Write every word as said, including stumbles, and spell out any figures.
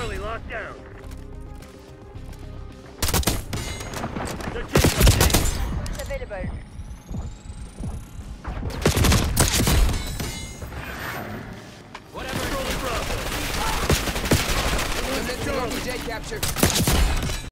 Charlie locked down. The kick Available. Whatever. Control the Bravo. Momentum on D J capture.